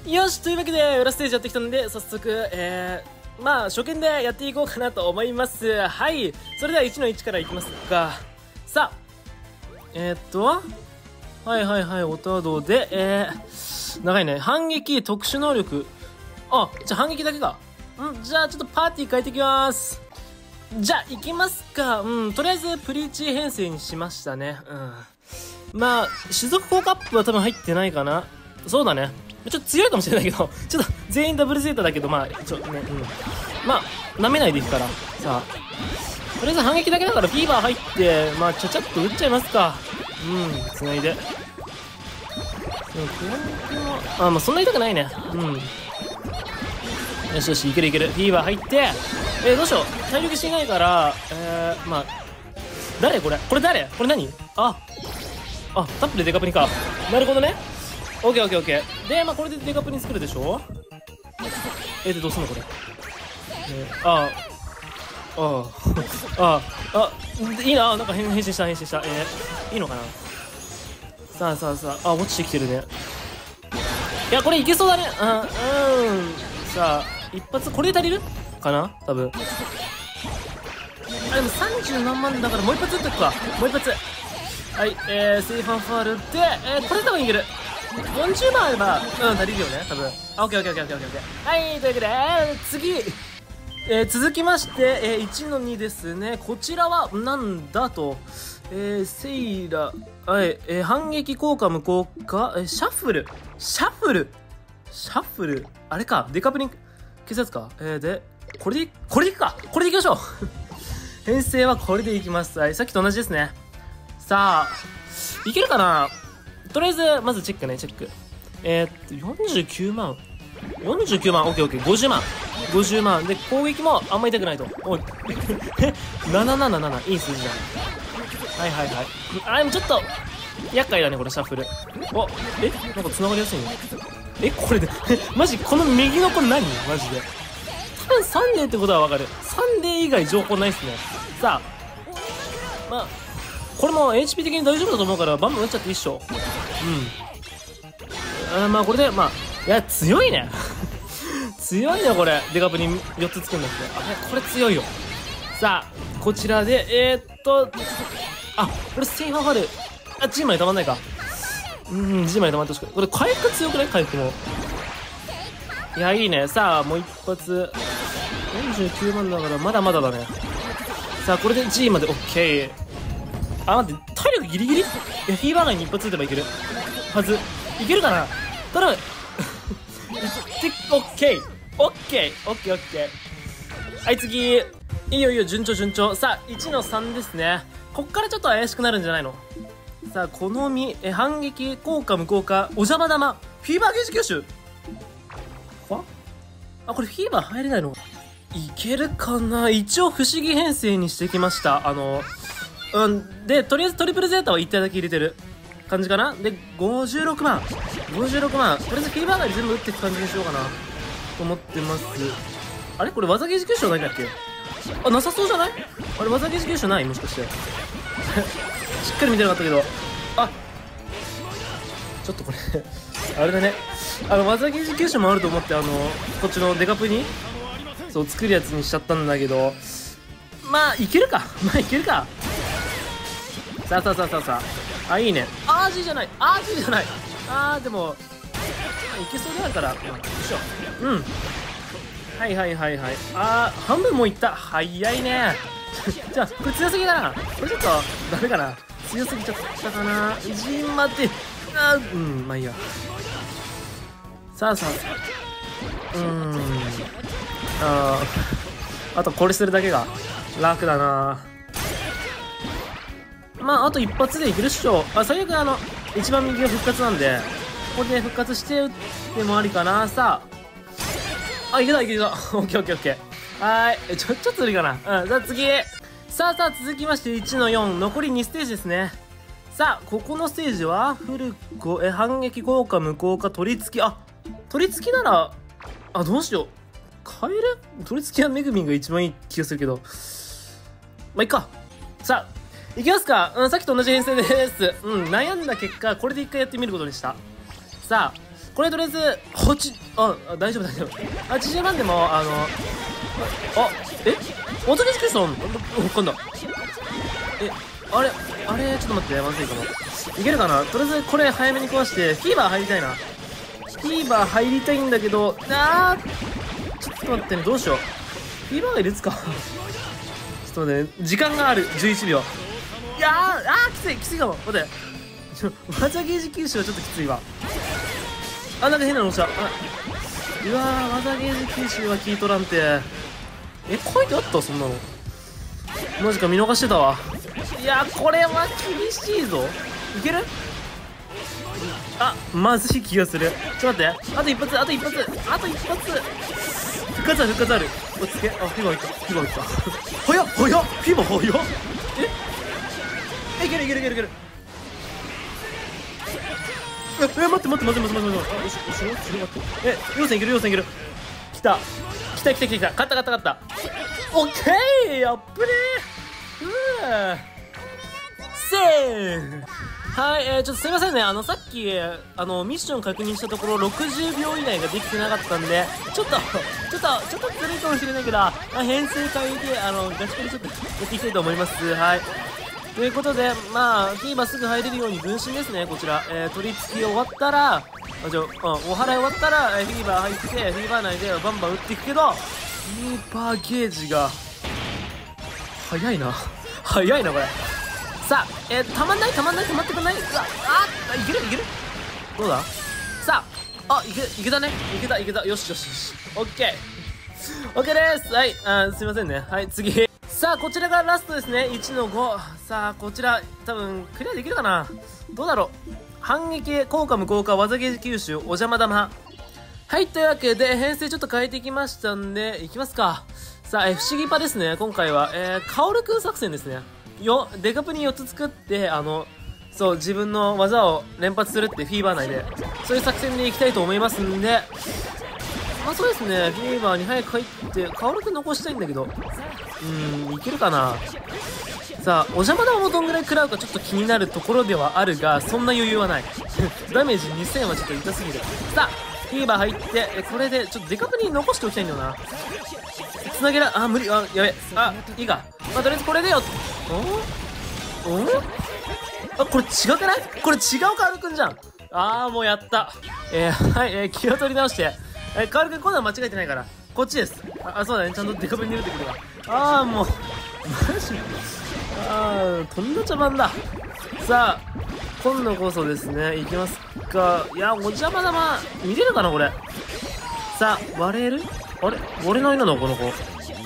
よし、というわけで裏ステージやってきたので、早速まあ初見でやっていこうかなと思います。はい、それでは1の1からいきますか。さあはいはいはい、オタドで長いね。反撃特殊能力、あ、じゃあ反撃だけか。じゃあちょっとパーティー変えてきます。じゃあ行きますか。とりあえずプリーチ編成にしましたね。まあ種族効果アップは多分入ってないかな。そうだね、ちょっと強いかもしれないけどちょっと全員ダブルゼータだけど、まあまあ舐めないでいくから。さあとりあえず反撃だけだからフィーバー入って、まあちゃちゃっと打っちゃいますか。繋いで、まあそんな痛くないね。よしよし、いけるいける。フィーバー入って、どうしよう、体力していないから、まあ誰これ誰、これ何、タップでデカプリか。なるほどね。オッケーオッケーオッケー。で、まあこれでデカプリ作るでしょ。でどうすんのこれ。いいな。なんか変身した。いいのかな。さあ落ちてきてるね。いやこれいけそうだね。さあ一発これで足りるかな多分。でも30何万だからもう一発打っとくか。もう一発。はい、セーファンファールで、これ多分いける。40万あれば足りるよね多分。オッケー。はい、というわけで次、続きまして、1の2ですね。こちらはなんだと、セイラ、はい、反撃効果無効化、シャッフルあれか、デカプリン消すやつか。でこれでいくか。これでいきましょう編成はこれでいきます。はい、さっきと同じですね。さあいけるかな。とりあえずまずチェック。49万、オッケー。50万で攻撃もあんま痛くないと。おい777、いい数字だ。はい。でもちょっと厄介だねこれシャッフル。なんか繋がりやすいね。これでマジこの右の子何マジで。多分サンデーってことはわかる。サンデー以外情報ないっすね。さあまあこれも HP 的に大丈夫だと思うからバンバン打っちゃっていいっしょ。まあこれでいや強いね強いねこれ。デカプリ4つつくんだって。これ強いよ。さあこちらでこれセイファーファル、G までたまんないか。G までたまってほしく。これ回復強くない？回復もいやいいね。さあもう一発49万だからまだまだだね。さあこれで G まで OK。待って、体力ギリギリ。いやフィーバー内に一発撃てばいけるはず。いけるかな。頼むオッケー。はい、次。いいよ、順調。さあ1の3ですね。こっからちょっと怪しくなるんじゃないの。さあ好み、反撃効果無効化、お邪魔玉、フィーバーゲージ吸収。これフィーバー入れないの。いけるかな。一応不思議編成にしてきました。でとりあえずトリプルゼータは1体だけ入れてる感じかな。で56万。とりあえずフィーバー内で全部打っていく感じにしようかなと思ってます。あれこれ技ゲージ吸収ないんだっけ。なさそうじゃない。あれ技ゲージ吸収ないもしかしてしっかり見てなかったけど。ちょっとこれあれだね。技ゲージ吸収もあると思ってこっちのデカプにそう作るやつにしちゃったんだけど、まあいけるか。さあいいね。G じゃない。でもいけそうであるからよいしょ。はい半分もいった。早いねじゃあこれ強すぎだな。これちょっとダメかな。強すぎちゃったかな。G までまあいいや。さああとこれするだけが楽だな。あと一発でいけるっしょ。最悪一番右が復活なんでここで復活して打ってもありかな。さあいけたオッケー。はい、ちょっと無理かな。さあ次。さあ続きまして1の4、残り2ステージですね。さあここのステージはフルコ反撃効果無効化取り付き。取り付きならどうしよう。変える。取り付きはめぐみんが一番いい気がするけど、いっか。さあいきますか。さっきと同じ編成です。悩んだ結果これで一回やってみることにした。さあこれとりあえず大丈夫大丈夫。80万でもおとぎつけさんわかんだ。あれちょっと待って、まずいかも。いけるかな。とりあえずこれ早めに壊してフィーバー入りたいな。フィーバー入りたいんだけど、ちょっと待ってね、どうしよう。フィーバーがいるつかちょっと待ってね、時間がある。11秒。いやきついかも。待って技ゲージ吸収はちょっときついわ。なんか変なの押した。うわ技ゲージ吸収は聞いとらんて。書いてあったそんなの。マジか、見逃してたわ。いやこれは厳しいぞ。いける？まずい気がする。ちょっと待って、あと一発復活ある。落ち着け。フィーバーいった早っフィーバー早っ。いける。待って。ようせんいける。来た。勝った。オッケー、やっぶねー。セーはい、ちょっとすいませんね。さっき、ミッション確認したところ、60秒以内ができてなかったんで、ちょっとずるいかもしれないけど、編成変えて、ガチコリちょっとやっていきたいと思います。はい。ということで、フィーバーすぐ入れるように分身ですね、こちら。取り付き終わったら、お払い終わったら、フィーバー入って、フィーバー内でバンバン打っていくけど、フィーバーゲージが、早いな、これ。さあ、たまってくんない。いけるどうだ。さあ、いけたね。いけた。よし。オッケーです。はい、すいませんね。はい、次。さあ、こちらがラストですね。1の5。さあ、こちら、多分、クリアできるかな。どうだろう。反撃、効果無効果、技ゲージ吸収、お邪魔玉。はい、というわけで、編成ちょっと変えてきましたんで、いきますか。さあ、不思議パですね。今回は、カオルくん作戦ですね。デカプに4つ作って、自分の技を連発するってフィーバー内で、そういう作戦でいきたいと思いますんで、そうですね、フィーバーに早く入って、カオルくん残したいんだけど、いけるかな。さあ、お邪魔玉もどんぐらい食らうかちょっと気になるところではあるが、そんな余裕はない。ダメージ2000はちょっと痛すぎる。さあ、フィーバー入って、これで、ちょっとデカプに残しておきたいんだよな。つなげら、無理、やべ。いいか。とりあえずこれでよ。これ違くない？これ違うカオルくんじゃん。もうやった。はい、気を取り直して。カオルくん今度は間違えてないから。こっちです。そうだね。ちゃんとデカプに入れてくるわ。もう。マジとんだ茶番だ。さあ、今度こそですね、いきますか。いや、お邪魔玉、見れるかな、これ。さあ、割れる？あれ割れないな、この子。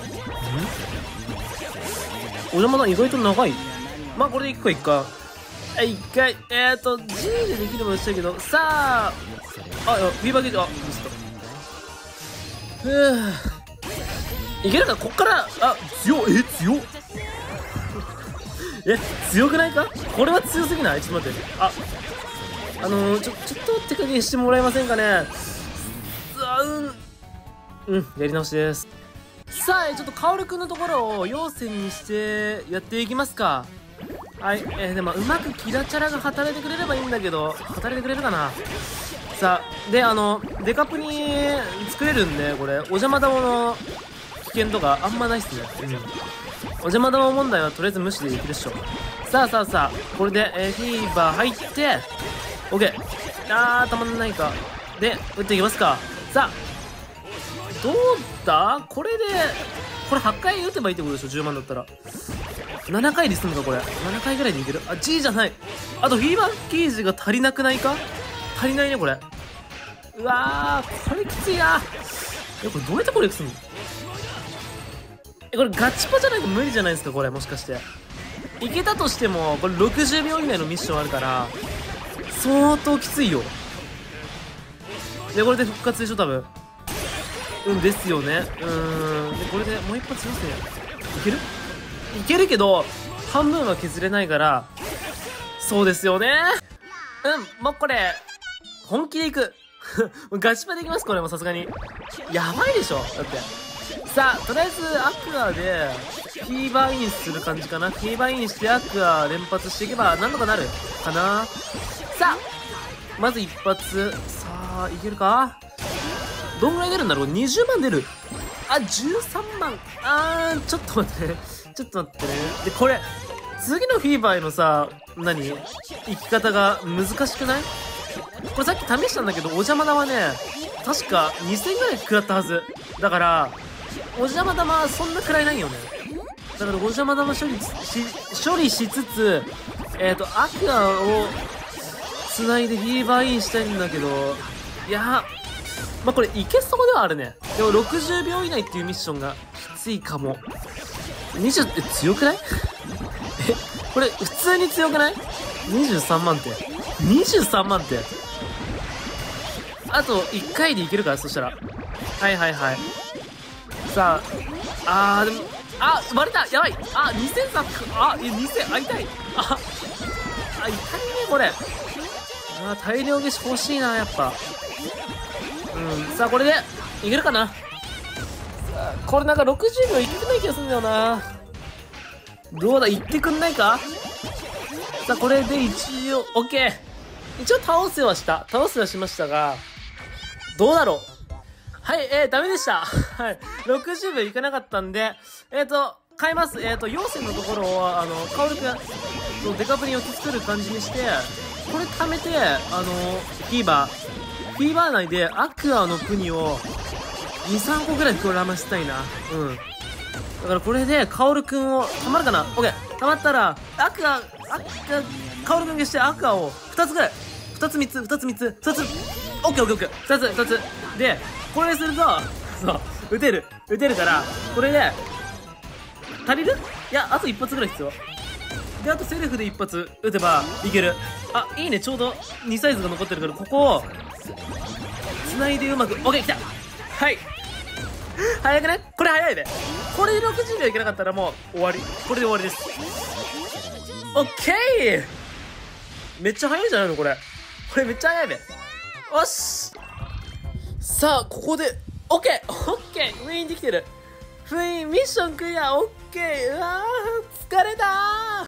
お邪魔玉意外と長い。これでいくか、一回。一回、G でできるもしたけど、さあ、フィーバーゲージ、ミスった。いけるか、こっから、強っ。強くないか？これは強すぎない？ちょっと待って。ちょっと手加減してもらえませんかね。やり直しです。さあ、ちょっとカオルくんのところを要線にしてやっていきますか。はい、でもうまくキラチャラが働いてくれればいいんだけど、働いてくれるかな。さあ、で、デカプに作れるんで、これ、お邪魔玉の危険とかあんまないっすね。お邪魔玉問題はとりあえず無視でいくでしょ。さあ、これで、フィーバー入って、OK。たまんないか。で、打っていきますか。さあ、どうだ？これ8回打てばいいってことでしょ、10万だったら。7回で済むか、これ。7回ぐらいでいける。G じゃない。あと、フィーバーゲージが足りなくないか？足りないね、これ。うわー、これきついな。これどうやってこれすんの？これガチパじゃないと無理じゃないですか、これ。もしかして。いけたとしても、これ60秒以内のミッションあるから、相当きついよ。で、これで復活でしょ、多分。ですよね。で、これでもう一発よせ。いけるけど、半分は削れないから、そうですよね。もうこれ、本気でいく。ガチパでいきます、これもさすがに。やばいでしょ、だって。さあ、とりあえず、アクアで、フィーバーインする感じかな。フィーバーインしてアクア連発していけば、なんとかなるかな。さあ、まず一発。さあー、いけるか。どんぐらい出るんだろう。20万出る。あ、13万。ちょっと待ってね。ちょっと待ってね。で、これ、次のフィーバーへのさ、生き方が難しくない？これさっき試したんだけど、お邪魔玉ね、確か2000ぐらい食らったはず。だから、お邪魔玉はそんな食らいないよね。だからお邪魔玉処理しつつ、アクアを繋いでフィーバーインしたいんだけど、いやまあ、これいけそうではあるね。でも60秒以内っていうミッションがきついかも。20って強くない？これ普通に強くない？ 23 万って。23万って。あと1回でいけるから、そしたら。はいはいはい。さあ、でも、割れたやばい2003、2000、痛い痛いね、これ。大量消し欲しいな、やっぱ。さあ、これで、いけるかな。これなんか60秒いってない気がするんだよな。どうだ、いってくんないか。さあ、これで一応、OK。一応倒せはしましたが、どうだろう。はい、ダメでした。はい。60秒いかなかったんで、変えます。陽線のところを、カオルくん、デカプリンを作る感じにして、これ貯めて、フィーバー内でアクアのプニを2、3個ぐらい膨らませたいな。だからこれで、カオルくんを、たまるかな？ OK。たまったら、カオルくんがしてアクアを2つぐらい。2つ3つ、2つ3つ、2つ。OK。2つ。で、これすると、そう、撃てるから、これで、足りる？いや、あと1発ぐらい必要。で、あとセルフで1発撃てばいける。いいね、ちょうど2サイズが残ってるから、ここを、繋いでうまく、OK、来た！はい。早くね？これ早いね。これで60秒いけなかったらもう終わり。これで終わりです。OK！ めっちゃ早いじゃないのこれ。これめっちゃ早いね。よし！さあ、ここで、OK！ 封印できてる。封印、ミッションクリア、OK！ うわー、疲れたー。